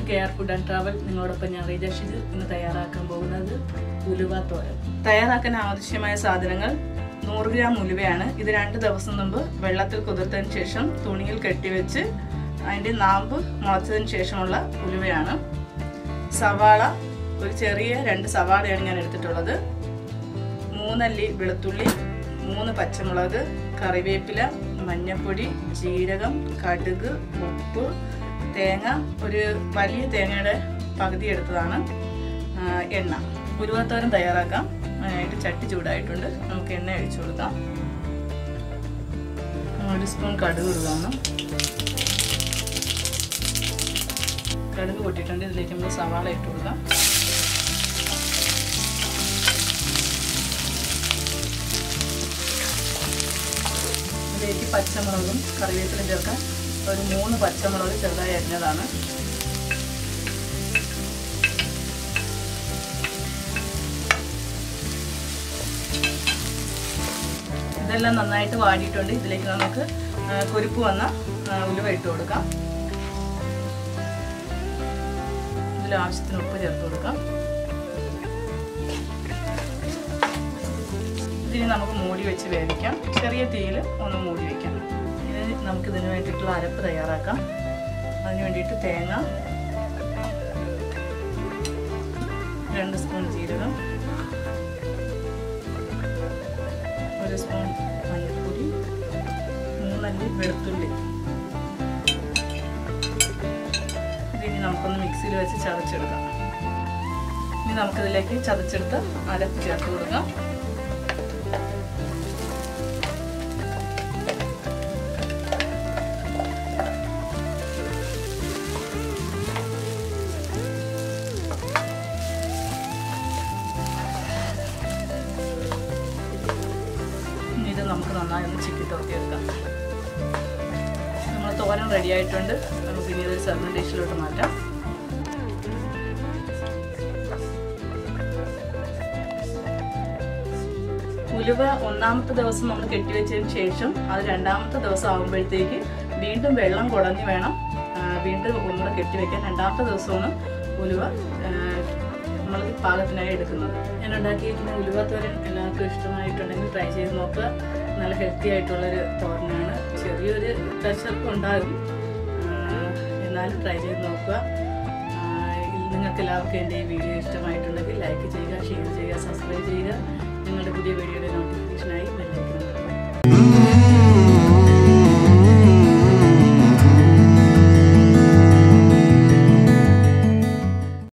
Care food and travel നിങ്ങളോടൊപ്പം ഞാൻ റീജക്ഷിച്ച് ഇന്ന് തയ്യാറാക്കാൻ പോകുന്നത് ഉലുവ തോരൻ. തയ്യാറാക്കാൻ ആവശ്യമായ സാധനങ്ങൾ 100 ഗ്രാം ഉലുവയാണ്. ഇത് 2 ദിവസം മുമ്പ് വെള്ളത്തിൽ കുതിർത്തതിന് ശേഷം തുണിയിൽ കെട്ടിവെച്ച് അതിൻ്റെ നാമ്പ് മുളച്ചതിന് ശേഷമുള്ള ഉലുവയാണ്. സവാള, ഒരു ചെറിയ 2 സവാളയാണ് ഞാൻ എടുത്തിട്ടുള്ളത്. 3 അല്ലി വെളുത്തുള്ളി, 3 പച്ചമുളക്, കറിവേപ്പില, മഞ്ഞൾപ്പൊടി, ജീരകം, കടുക്, ഉപ്പ്, തേങ്ങ, ഒരു വലിയ തേങ്ങയുടെ പകുതി എടുത്തതാണ്, എണ്ണ. ഉലുവത്തോരൻ തയ്യാറാക്കാം. അതിനായിട്ട് ചട്ടി ചൂടായിട്ടുണ്ട്. നമുക്ക് എണ്ണ ഒഴിച്ചു കൊടുക്കാം. 1 സ്പൂൺ കടുക് ഇടുകയാണ്. കടുക് പൊട്ടിയിട്ടുണ്ട്. ഇതിലേക്ക് നമ്മൾ സവാള ഇട്ട് കൊടുക്കാം. ഇതിലേക്ക് പച്ചമുളകും കറിവേപ്പിലും ചേർക്കാൻ ഒരു 3 പച്ചമുളക് ചെറുതായി അരിഞ്ഞതാണ്. ഇതെല്ലാം നന്നായിട്ട് വാടിയിട്ടുണ്ട്. ഇതിലേക്ക് നമുക്ക് കൊഴുപ്പ് വന്ന ഉലുവ ഇട്ട് കൊടുക്കാം. ഇതിൽ ആവശ്യത്തിന് ഉപ്പ് ചേർത്ത് കൊടുക്കാം. ഇതിന് നമുക്ക് മൂടി വെച്ച് വേവിക്കാം. ചെറിയ തീയിൽ ഒന്ന് മൂടി വയ്ക്കാം. നമുക്കിതിന് വേണ്ടിയിട്ടുള്ള അരപ്പ് തയ്യാറാക്കാം. അതിന് വേണ്ടിയിട്ട് തേങ്ങ, 2 സ്പൂൺ ജീരകം, 1 സ്പൂൺ മഞ്ഞൾപ്പൊടി, 3 അല്ലി വെളുത്തുള്ളി. ഇതിനി നമുക്കൊന്ന് മിക്സിയിൽ വെച്ച് ചതച്ചെടുക്കാം. ഇനി നമുക്കിതിലേക്ക് ചതച്ചെടുത്ത് അരപ്പ് ചേർത്ത് കൊടുക്കാം. നമുക്ക് നന്നായി ഒന്ന് ചിക്കി തുറക്കിയെടുക്കാം. നമ്മൾ തോരൻ റെഡി ആയിട്ടുണ്ട്. നമുക്ക് ഇനി ഇതൊരു സെർവിങ് ഡിഷിലോട്ട് മാറ്റാം. ഉലുവ 1ാമത്തെ ദിവസം നമ്മൾ കെട്ടിവെച്ചതിന് ശേഷം അത് 2ാമത്തെ ദിവസം ആകുമ്പോഴത്തേക്ക് വീണ്ടും വെള്ളം കുടഞ്ഞ് വേണം വീണ്ടും ഒന്നുകൂടെ കെട്ടിവെക്കാൻ. 2ാമത്തെ ദിവസമാണ് ഉലുവ നമ്മൾ പാകത്തിനായി എടുക്കുന്നത്. ഞാൻ ഉണ്ടാക്കിയിരിക്കുന്ന ഉലുവ തോരൻ എല്ലാവർക്കും ഇഷ്ടമായിട്ടുണ്ടെങ്കിൽ ട്രൈ ചെയ്ത് നോക്കുക. നല്ല ഹെൽത്തി ആയിട്ടുള്ളൊരു തോരനാണ്. ചെറിയൊരു പ്രഷർക്ക് ഉണ്ടാകും, എന്നാലും ട്രൈ ചെയ്ത് നോക്കുക. നിങ്ങൾക്ക് എല്ലാവർക്കും എൻ്റെ ഈ വീഡിയോ ഇഷ്ടമായിട്ടുണ്ടെങ്കിൽ ലൈക്ക് ചെയ്യുക, ഷെയർ ചെയ്യുക, സബ്സ്ക്രൈബ് ചെയ്യുക. നിങ്ങളുടെ പുതിയ വീഡിയോയുടെ നോട്ടിഫിക്കേഷനായി ബെൽ ഐക്കൺ.